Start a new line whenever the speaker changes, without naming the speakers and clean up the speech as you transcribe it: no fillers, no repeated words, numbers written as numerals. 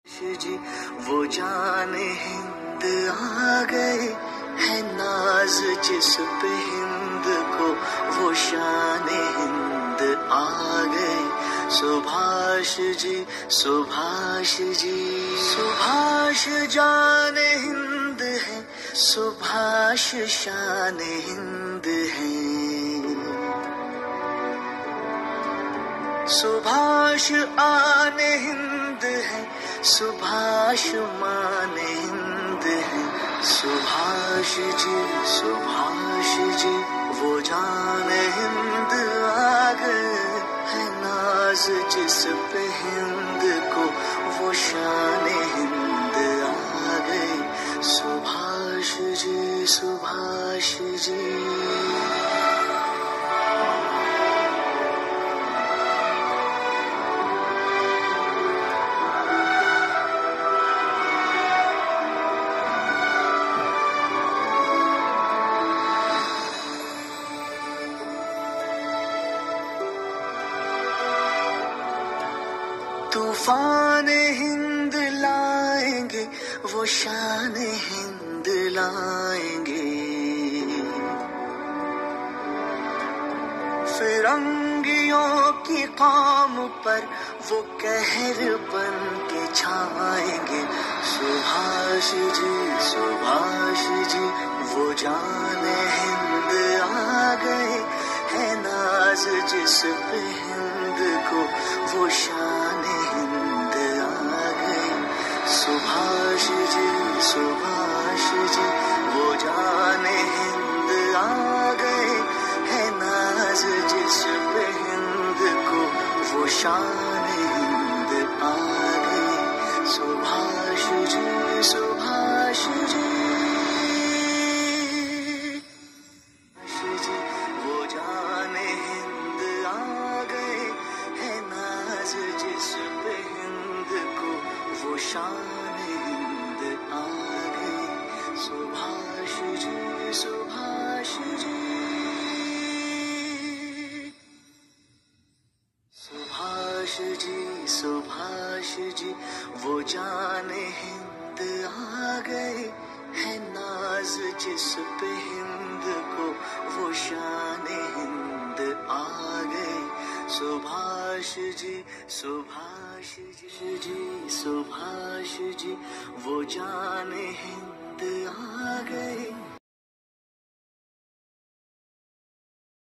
जी वो जाने हिंद आ गए, है नाज जिस पे हिंद को, वो शाने हिंद आ गए। सुभाष जी सुभाष जी सुभाष जाने हिंद है, सुभाष शाने हिंद है। सुभाष आने हिंद है, सुभाष माने हिंद है। सुभाष जी वो जाने हिंद आ गए, है नाज जिस पे हिंद को, वो शाने हिंद आ गए। सुभाष जी तूफान हिंद लाएंगे, वो शान हिंद लाएंगे। फिरंगियों की कौम पर वो कहर बन के छाएंगे। सुभाष जी वो जाने हिंद आ गए, है नाज जिस पे हिंद को, वो शान हिंद आ गए। सुभाष जी वो जाने हिंद आ गए, है नाज जिस पे हिंद को, वो शान हिंद आ गए। सुभाष जी वो जाने हिंद आ गए, है नाज जिस पे हिंद को, वो शान हिंद आ गए। सुभाष जी सुभाष जी वो जाने हिंद आ गए, है नाज जिस पे हिंद को, वो शान हिंद आ गए। सुभाष जी वो जाने हिंद आ गए,